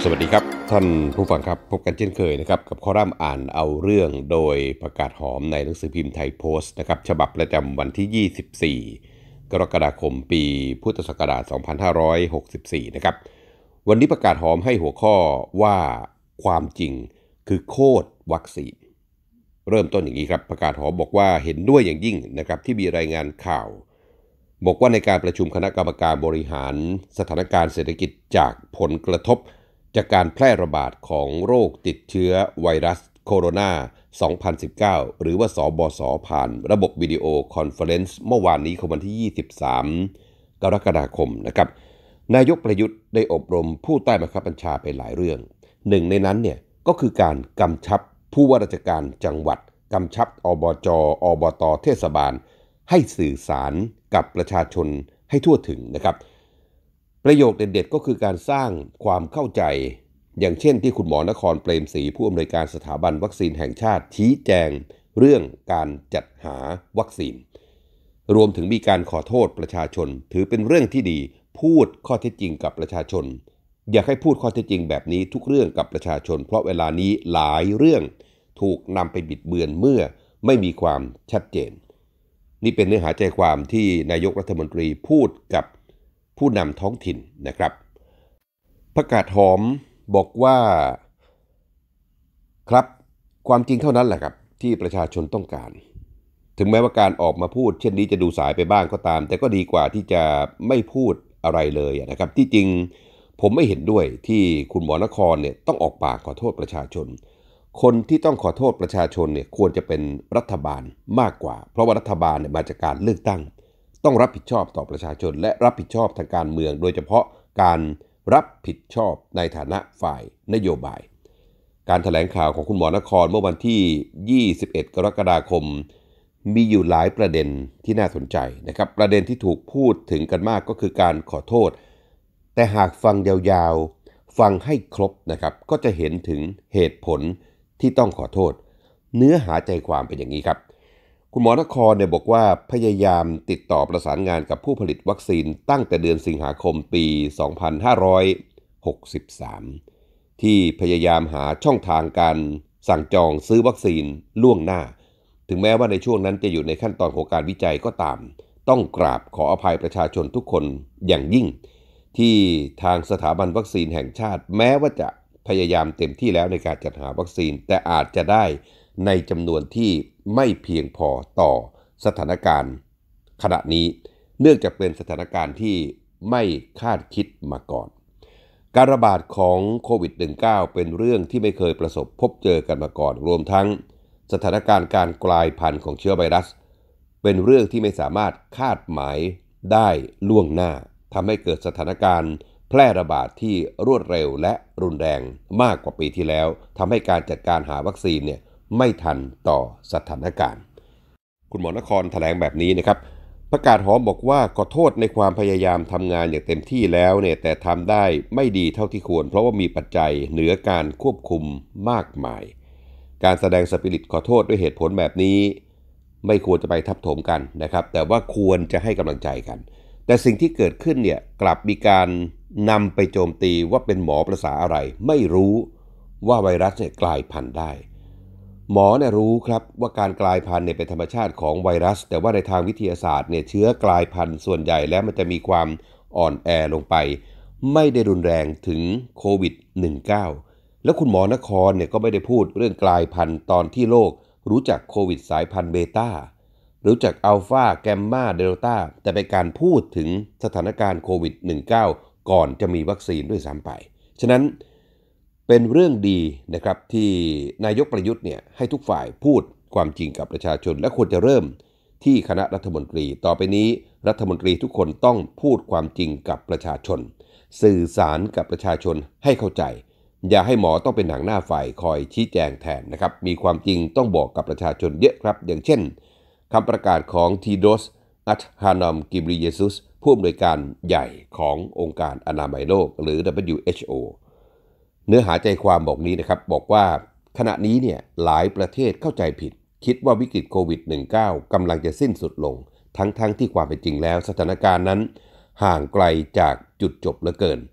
สวัสดีครับท่านผู้ฟังครับพบกันเช่นเคยนะครับกับคอลัมน์อ่านเอาเรื่องโดยประกาศหอมในหนังสือพิมพ์ไทยโพสต์นะครับฉบับประจำวันที่ 24 กรกฎาคมปีพุทธศักราช 2564 นะครับวันนี้ประกาศหอมให้หัวข้อว่าความจริงคือโคตรวัคซีนเริ่มต้นอย่างนี้ครับประกาศหอมบอกว่าเห็นด้วยอย่างยิ่งนะครับที่มีรายงานข่าวบอกว่าในการประชุมคณะกรรมการบริหารสถานการณ์เศรษฐกิจจากผลกระทบจากการแพร่ระบาดของโรคติดเชื้อไวรัสโคโรนา2019หรือว่าสบศผ่านระบบวิดีโอคอนเฟอเรนซ์เมื่อวานนี้ของวันที่ 23 กรกฎาคมนะครับนายกประยุทธ์ได้อบรมผู้ใต้บังคับบัญชาไปหลายเรื่องหนึ่งในนั้นเนี่ยก็คือการกำชับผู้ว่าราชการจังหวัดกำชับอบจ.อบต.เทศบาลให้สื่อสารกับประชาชนให้ทั่วถึงนะครับประโยคเด็ดๆก็คือการสร้างความเข้าใจอย่างเช่นที่คุณหมอนครเปรมศรีผู้อำนวยการสถาบันวัคซีนแห่งชาติชี้แจงเรื่องการจัดหาวัคซีนรวมถึงมีการขอโทษประชาชนถือเป็นเรื่องที่ดีพูดข้อเท็จจริงกับประชาชนอยากให้พูดข้อเท็จจริงแบบนี้ทุกเรื่องกับประชาชนเพราะเวลานี้หลายเรื่องถูกนำไปบิดเบือนเมื่อไม่มีความชัดเจนนี่เป็นเนื้อหาใจความที่นายกรัฐมนตรีพูดกับผู้นำท้องถิ่นนะครับประกาศหอมบอกว่าครับความจริงเท่านั้นแหละครับที่ประชาชนต้องการถึงแม้ว่าการออกมาพูดเช่นนี้จะดูสายไปบ้างก็ตามแต่ก็ดีกว่าที่จะไม่พูดอะไรเลยนะครับที่จริงผมไม่เห็นด้วยที่คุณหมอนครเนี่ยต้องออกปากขอโทษประชาชนคนที่ต้องขอโทษประชาชนเนี่ยควรจะเป็นรัฐบาลมากกว่าเพราะว่ารัฐบาลเนี่ยมาจากการเลือกตั้งต้องรับผิดชอบต่อประชาชนและรับผิดชอบทางการเมืองโดยเฉพาะการรับผิดชอบในฐานะฝ่ายนโยบายการแถลงข่าวของคุณหมอนครเมื่อวันที่ 21 กรกฎาคมมีอยู่หลายประเด็นที่น่าสนใจนะครับประเด็นที่ถูกพูดถึงกันมากก็คือการขอโทษแต่หากฟังยาวๆฟังให้ครบนะครับก็จะเห็นถึงเหตุผลที่ต้องขอโทษเนื้อหาใจความเป็นอย่างนี้ครับคุณหมอนครเนี่ยบอกว่าพยายามติดต่อประสานงานกับผู้ผลิตวัคซีนตั้งแต่เดือนสิงหาคมปี 2563 ที่พยายามหาช่องทางการสั่งจองซื้อวัคซีนล่วงหน้าถึงแม้ว่าในช่วงนั้นจะอยู่ในขั้นตอนของการวิจัยก็ตามต้องกราบขออภัยประชาชนทุกคนอย่างยิ่งที่ทางสถาบันวัคซีนแห่งชาติแม้ว่าจะพยายามเต็มที่แล้วในการจัดหาวัคซีนแต่อาจจะได้ในจำนวนที่ไม่เพียงพอต่อสถานการณ์ขณะนี้เนื่องจากเป็นสถานการณ์ที่ไม่คาดคิดมาก่อนการระบาดของโควิด -19 เป็นเรื่องที่ไม่เคยประสบพบเจอกันมาก่อนรวมทั้งสถานการณ์การกลายพันธุ์ของเชื้อไวรัสเป็นเรื่องที่ไม่สามารถคาดหมายได้ล่วงหน้าทำให้เกิดสถานการณ์แพร่ระบาดที่รวดเร็วและรุนแรงมากกว่าปีที่แล้วทำให้การจัดการหาวัคซีนเนี่ยไม่ทันต่อสถานการณ์คุณหมอนครแถลงแบบนี้นะครับประกาศหอมบอกว่าขอโทษในความพยายามทำงานอย่างเต็มที่แล้วเนี่ยแต่ทำได้ไม่ดีเท่าที่ควรเพราะว่ามีปัจจัยเหนือการควบคุมมากมายการแสดงสปิริตขอโทษด้วยเหตุผลแบบนี้ไม่ควรจะไปทับถมกันนะครับแต่ว่าควรจะให้กำลังใจกันแต่สิ่งที่เกิดขึ้นเนี่ยกลับมีการนำไปโจมตีว่าเป็นหมอภาษาอะไรไม่รู้ว่าไวรัสเนี่ยกลายพันธุ์ได้หมอเนี่ยรู้ครับว่าการกลายพันธุ์เนี่ยเป็นธรรมชาติของไวรัสแต่ว่าในทางวิทยาศาสตร์เนี่ยเชื้อกลายพันธุ์ส่วนใหญ่แล้วมันจะมีความอ่อนแอลงไปไม่ได้รุนแรงถึงโควิด -19 แล้วคุณหมอนครเนี่ยก็ไม่ได้พูดเรื่องกลายพันธุ์ตอนที่โลกรู้จักโควิดสายพันธุ์เบต้ารู้จักอัลฟาแกมมาเดลต้าแต่เป็นการพูดถึงสถานการณ์โควิด -19 ก่อนจะมีวัคซีนด้วยซ้ำไปฉะนั้นเป็นเรื่องดีนะครับที่นายกประยุทธ์เนี่ยให้ทุกฝ่ายพูดความจริงกับประชาชนและควรจะเริ่มที่คณะรัฐมนตรีต่อไปนี้รัฐมนตรีทุกคนต้องพูดความจริงกับประชาชนสื่อสารกับประชาชนให้เข้าใจอย่าให้หมอต้องเป็นหนังหน้าฝ่ายคอยชี้แจงแทนนะครับมีความจริงต้องบอกกับประชาชนเยอะครับอย่างเช่นคำประกาศของทีโดส อัธฮานอม กิบริเยซุสผู้อำนวยการใหญ่ขององค์การอนามัยโลกหรือ WHO เนื้อหาใจความบอกนี้นะครับบอกว่าขณะนี้เนี่ยหลายประเทศเข้าใจผิดคิดว่าวิกฤตโควิด -19 กำลังจะสิ้นสุดลงทั้งที่ความเป็นจริงแล้วสถานการณ์นั้นห่างไกลจากจุดจบเหลือเกิน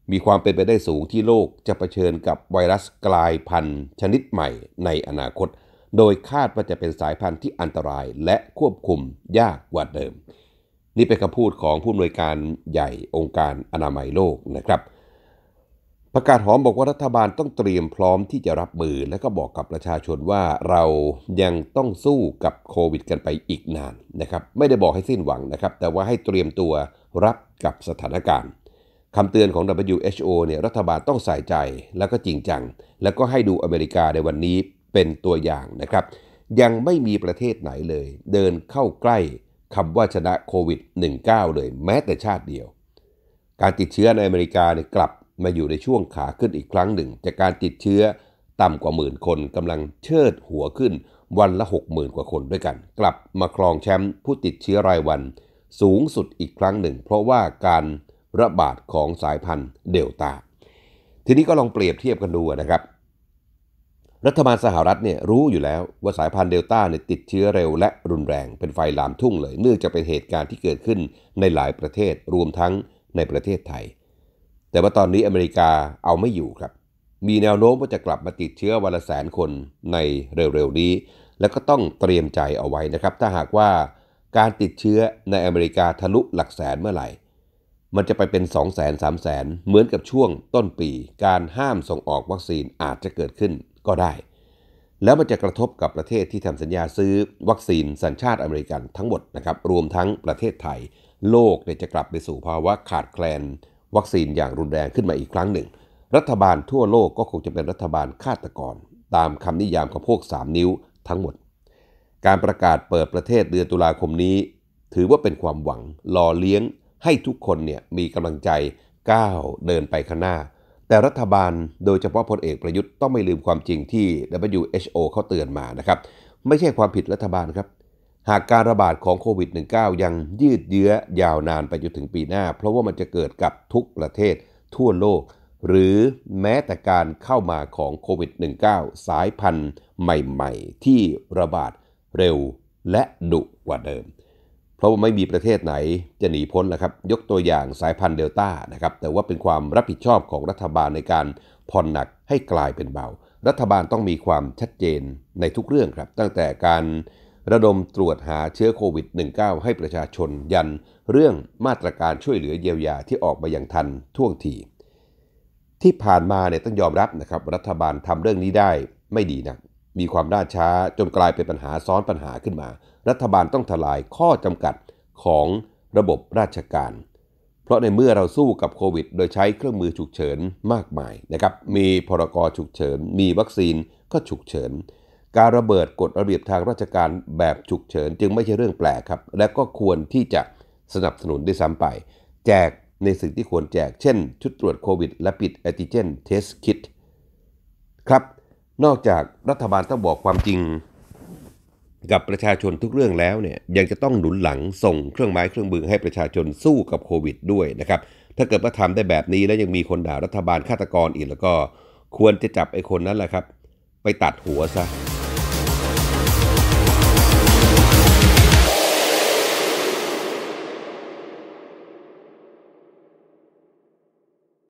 มีความเป็นไปได้สูงที่โลกจะเผชิญกับไวรัสกลายพันธุ์ชนิดใหม่ในอนาคตโดยคาดว่าจะเป็นสายพันธุ์ที่อันตรายและควบคุมยากกว่าเดิมนี่เป็นคำพูดของผู้อำนวยการใหญ่องค์การอนามัยโลกนะครับประกาศหอมบอกว่ารัฐบาลต้องเตรียมพร้อมที่จะรับมือและก็บอกกับประชาชนว่าเรายังต้องสู้กับโควิดกันไปอีกนานนะครับไม่ได้บอกให้สิ้นหวังนะครับแต่ว่าให้เตรียมตัวรับกับสถานการณ์คำเตือนของ WHO เนี่ยรัฐบาลต้องใส่ใจแล้วก็จริงจังแล้วก็ให้ดูอเมริกาในวันนี้เป็นตัวอย่างนะครับยังไม่มีประเทศไหนเลยเดินเข้าใกล้คำว่าชนะโควิด -19 เลยแม้แต่ชาติเดียวการติดเชื้อในอเมริกาเนี่ยกลับมาอยู่ในช่วงขาขึ้นอีกครั้งหนึ่งจากการติดเชื้อต่ำกว่าหมื่นคนกำลังเชิดหัวขึ้นวันละ 60,000 กว่าคนด้วยกันกลับมาครองแชมป์ผู้ติดเชื้อรายวันสูงสุดอีกครั้งหนึ่งเพราะว่าการระบาดของสายพันธุ์เดลต้าทีนี้ก็ลองเปรียบเทียบกันดูนะครับรัฐบาลสหรัฐเนี่ยรู้อยู่แล้วว่าสายพันธุ์เดลต้าเนี่ยติดเชื้อเร็วและรุนแรงเป็นไฟลามทุ่งเลยเนื่องจากเป็นเหตุการณ์ที่เกิดขึ้นในหลายประเทศรวมทั้งในประเทศไทยแต่ว่าตอนนี้อเมริกาเอาไม่อยู่ครับมีแนวโน้มว่าจะกลับมาติดเชื้อวันละ100,000 คนในเร็วๆนี้แล้วก็ต้องเตรียมใจเอาไว้นะครับถ้าหากว่าการติดเชื้อในอเมริกาทะลุหลักแสนเมื่อไหร่มันจะไปเป็น 200,000 300,000 เหมือนกับช่วงต้นปีการห้ามส่งออกวัคซีนอาจจะเกิดขึ้นก็ได้แล้วมันจะกระทบกับประเทศที่ทำสัญญาซื้อวัคซีนสัญชาติอเมริกันทั้งหมดนะครับรวมทั้งประเทศไทยโลกจะกลับไปสู่ภาวะขาดแคลนวัคซีนอย่างรุนแรงขึ้นมาอีกครั้งหนึ่งรัฐบาลทั่วโลกก็คงจะเป็นรัฐบาลฆาตกรตามคำนิยามของพวก3นิ้วทั้งหมดการประกาศเปิดประเทศเดือนตุลาคมนี้ถือว่าเป็นความหวังหล่อเลี้ยงให้ทุกคนเนี่ยมีกำลังใจก้าวเดินไปข้างหน้าแต่รัฐบาลโดยเฉพาะพลเอกประยุทธ์ต้องไม่ลืมความจริงที่ WHO เขาเตือนมานะครับไม่ใช่ความผิดรัฐบาลครับหากการระบาดของโควิด -19 ยังยืดเยื้อยาวนานไปจนถึงปีหน้าเพราะว่ามันจะเกิดกับทุกประเทศทั่วโลกหรือแม้แต่การเข้ามาของโควิด -19 สายพันธุ์ใหม่ๆที่ระบาดเร็วและดุกว่าเดิมเพราะว่าไม่มีประเทศไหนจะหนีพ้นนะครับยกตัวอย่างสายพันธุ์เดลต้านะครับแต่ว่าเป็นความรับผิดชอบของรัฐบาลในการผ่อนหนักให้กลายเป็นเบารัฐบาลต้องมีความชัดเจนในทุกเรื่องครับตั้งแต่การระดมตรวจหาเชื้อโควิด -19 ให้ประชาชนยันเรื่องมาตรการช่วยเหลือเยียวยาที่ออกมาอย่างทันท่วงทีที่ผ่านมาเนี่ยต้องยอมรับนะครับรัฐบาลทำเรื่องนี้ได้ไม่ดีนะมีความล่าช้าจนกลายเป็นปัญหาซ้อนปัญหาขึ้นมารัฐบาลต้องทลายข้อจำกัดของระบบราชการเพราะในเมื่อเราสู้กับโควิดโดยใช้เครื่องมือฉุกเฉินมากมายนะครับมีพรกฉุกเฉินมีวัคซีนก็ฉุกเฉินการระเบิดกฎระเบียบทางราชการแบบฉุกเฉินจึงไม่ใช่เรื่องแปลกครับและก็ควรที่จะสนับสนุนด้วยซ้ำไปแจกในสิ่งที่ควรแจกเช่นชุดตรวจโควิดและปิดแอนติเจนเทสคิทครับนอกจากรัฐบาลต้องบอกความจริงกับประชาชนทุกเรื่องแล้วเนี่ยยังจะต้องหนุนหลังส่งเครื่องไม้เครื่องมือให้ประชาชนสู้กับโควิดด้วยนะครับถ้าเกิดว่าทำได้แบบนี้แล้วยังมีคนด่ารัฐบาลฆาตกรอีกแล้วก็ควรจะจับไอ้คนนั้นแหละครับไปตัดหัวซะ